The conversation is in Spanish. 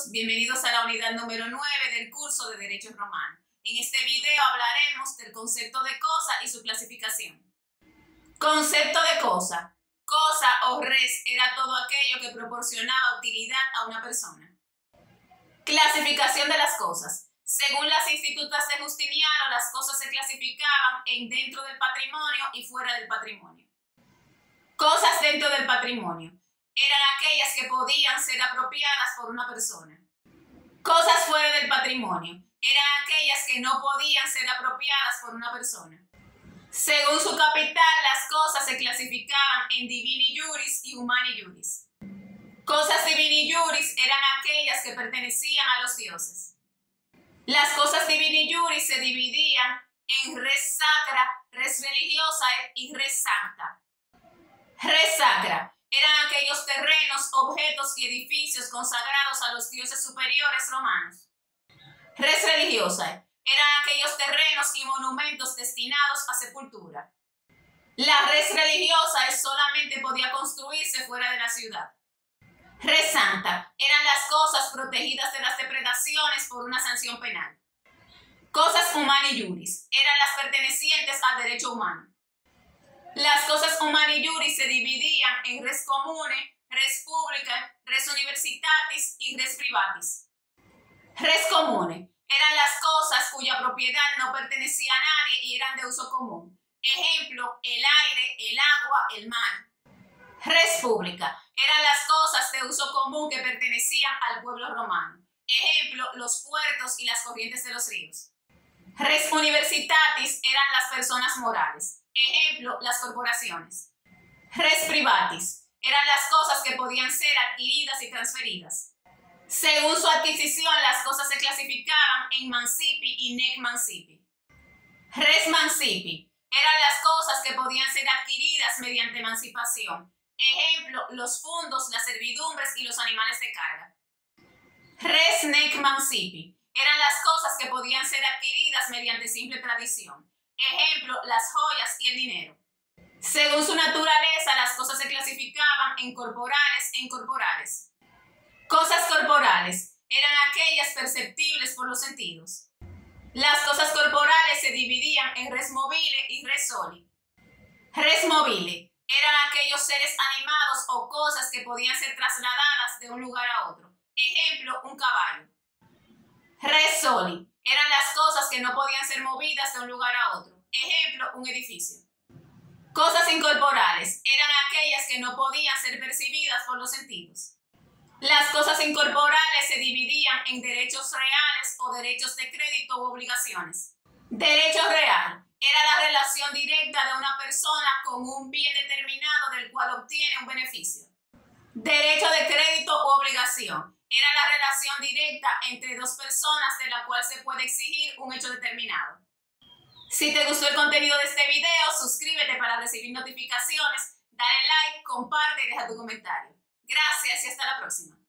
bienvenidos a la unidad número 9 del curso de Derecho Romano. En este video hablaremos del concepto de cosa y su clasificación. Concepto de cosa. Cosa o res era todo aquello que proporcionaba utilidad a una persona. Clasificación de las cosas. Según las institutas de Justiniano, las cosas se clasificaban en dentro del patrimonio y fuera del patrimonio. Cosas dentro del patrimonio. Eran aquellas que podían ser apropiadas por una persona. Cosas fuera del patrimonio. Eran aquellas que no podían ser apropiadas por una persona. Según su capital, las cosas se clasificaban en divini juris y humani juris. Cosas divini juris eran aquellas que pertenecían a los dioses. Las cosas divini juris se dividían en res sacra, res religiosa y res sancta. Res sacra eran aquellos terrenos, objetos y edificios consagrados a los dioses superiores romanos. Res religiosa eran aquellos terrenos y monumentos destinados a sepultura. La res religiosa solamente podía construirse fuera de la ciudad. Res sancta eran las cosas protegidas de las depredaciones por una sanción penal. Cosas humani juris eran las pertenecientes al derecho humano. Las cosas humani juris se dividían en res comune, res publica, res universitatis y res privatis. Res comune eran las cosas cuya propiedad no pertenecía a nadie y eran de uso común. Ejemplo, el aire, el agua, el mar. Res publica eran las cosas de uso común que pertenecían al pueblo romano. Ejemplo, los puertos y las corrientes de los ríos. Res universitatis eran las personas morales. Ejemplo, las corporaciones. Res privatis eran las cosas que podían ser adquiridas y transferidas. Según su adquisición, las cosas se clasificaban en mancipi y nec mancipi. Res mancipi eran las cosas que podían ser adquiridas mediante emancipación. Ejemplo, los fundos, las servidumbres y los animales de carga. Res nec mancipi eran las cosas que podían ser adquiridas mediante simple tradición. Ejemplo, las joyas y el dinero. Según su naturaleza, las cosas se clasificaban en corporales e incorporales. Cosas corporales eran aquellas perceptibles por los sentidos. Las cosas corporales se dividían en res mobile y res soli. Res mobile eran aquellos seres animados o cosas que podían ser trasladadas de un lugar a otro. Ejemplo, un caballo. Res soli eran las cosas que no podían ser movidas de un lugar a otro. Ejemplo, un edificio. Cosas incorporales eran aquellas que no podían ser percibidas por los sentidos. Las cosas incorporales se dividían en derechos reales o derechos de crédito u obligaciones. Derecho real era la relación directa de una persona con un bien determinado del cual obtiene un beneficio. Derecho de crédito u obligación era la relación directa entre dos personas de la cual se puede exigir un hecho determinado. Si te gustó el contenido de este video, suscríbete para recibir notificaciones, dale like, comparte y deja tu comentario. Gracias y hasta la próxima.